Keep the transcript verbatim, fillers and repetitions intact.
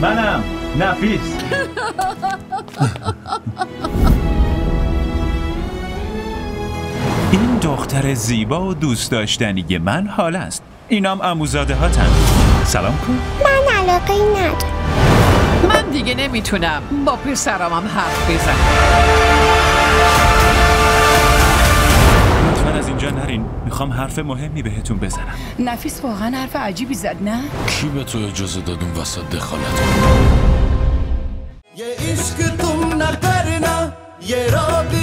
منم نفیس. این دختر زیبا و دوست داشتنی من حال است. اینام عموزاده هاتن. سلام کن. من علاقه ای ندارم. من دیگه نمیتونم با پسرامم حرف بزنم. لطفاً از اینجا نرین. میخوام حرف مهمی بهتون بزنم. نفیس واقعا حرف عجیبی زد نه؟ کی به تو اجازه داد اون وسط دخالت ये इश्क तुम न करना ये रात